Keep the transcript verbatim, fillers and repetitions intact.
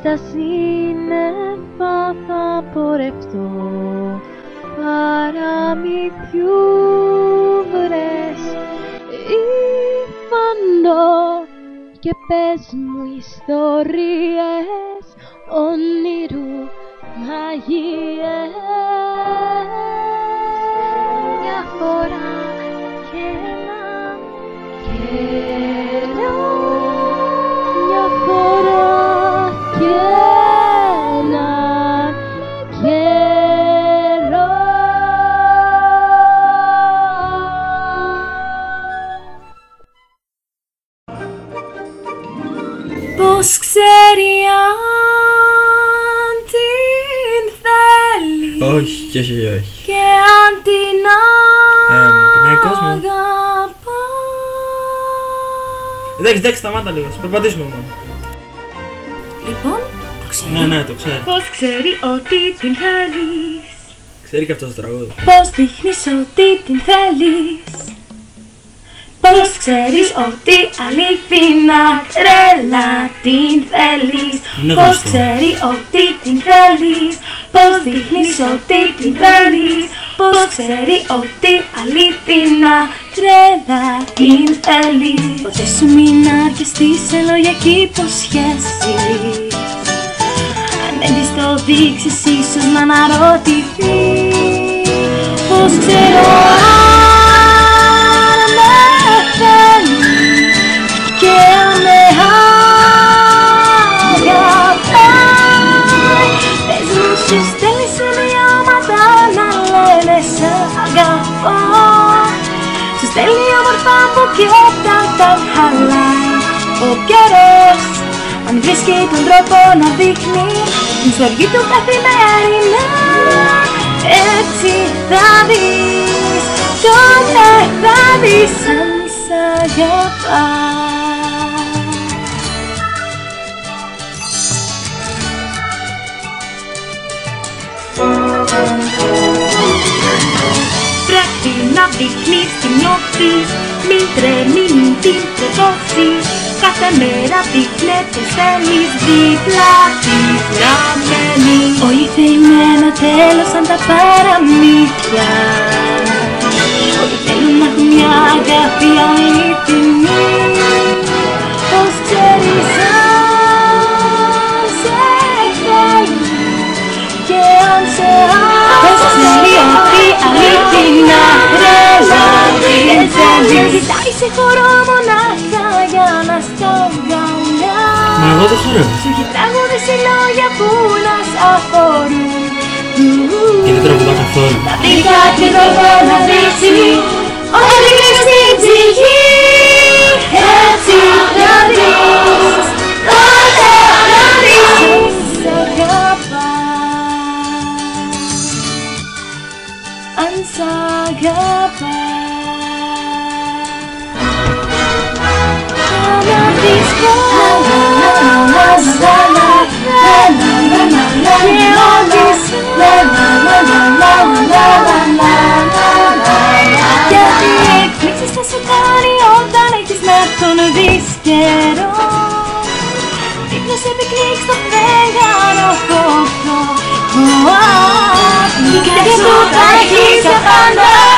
στα σύννεφα θα πορευτώ, παραμυθιούβρες υφαντώ και πες μου ιστορίες όνειρου μαγείες. Μια φορά και ένα καιρό, μια φορά και έναν καιρό. Πώς ξέρει αν την θέλει, Όχι, και όχι, όχι. και αν την αγαπά. Εντάξει, εντάξει, σταμάτα λίγο, ας περπατήσουμε μόνο. Λοιπόν, το ξέρει. Ναι, ναι, το ξέρω. Πώς ξέρει ότι την θέλεις, Ξέρει και αυτό το τραγούδι. πώς δείχνεις ότι την θέλεις, πώς ξέρεις ότι αλήθινα τρέλα την θέλεις, Είναι πώς γνωστό. ξέρει ότι την θέλεις, πώς δείχνεις ότι την θέλεις, πώς ξέρει ότι αλήθινα τρέλα την θέλεις. Ποτέ σου μην αρκεστείς σε λόγια και υποσχέσεις, αν δεν της το δείξεις ίσως να αναρωτηθείς. Πώς ξέρω αν με θέλεις και αν με αγαπάει, πες μου σου στέλνει σημειώματα να λένε σ' αγαπώ, σου στέλνει όμορφα μπουκέτα τα χαλάει ο καιρός, αν βρίσκει τον τρόπο να δείχνει την στοργή του καθημερινά. Έτσι θα δεις, τότε θα δεις αν σ' αγαπάει. Πρέπει να δείχνεις τι νιώθεις, μην τρέμει, μην την προδώσεις, κάθε μέρα δείχνε πως θέλεις δίπλα της να μένεις. Όλοι θέλουν ένα τέλος σαν τα παραμύθια, όλοι θέλουν να έχουν μια αγάπη αληθινή. Πώς ξέρεις αν σε θέλει και αν σε αγαπάει, πώς ξέρει ότι αληθινά τρέλα την θέλει. Ζητάει σε χώρο μονάχα για να σταγκαλιά, Μα εγώ το χορεύω. σου έχει τραγουδήσει λόγια που να σ' αφορούν. Και δεν τραγουδά καθόλου. Θα βρει κάποιο τρόπο να δείξει ότι είναι στην ψυχή. Έτσι θα δεις, τότε θα δεις σ' αγαπάει, αν σ' αγαπάει. Να δεις πως γιατί εκπλήξεις θα σου κάνει όταν έχεις να τον δεις καιρό. Δίπλα σε πικνίκ στο φεγγάρι κόκκο, η καρδιά σου θα έχεις απάντα.